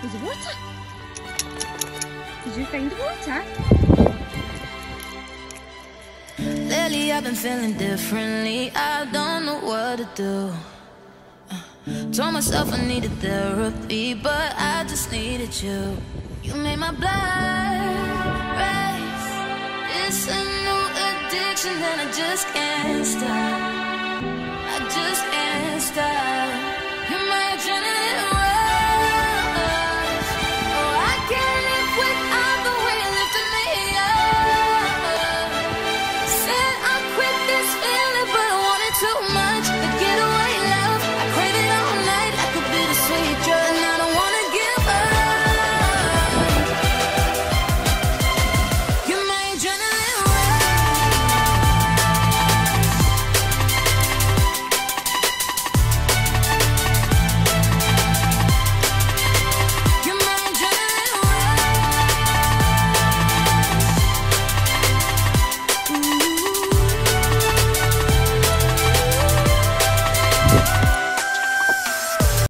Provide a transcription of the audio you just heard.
Is there water? Did you find the water? Lately I've been feeling differently. I don't know what to do. Told myself I needed therapy, but I just needed you. You made my blood race. It's a new addiction and I just can't stop.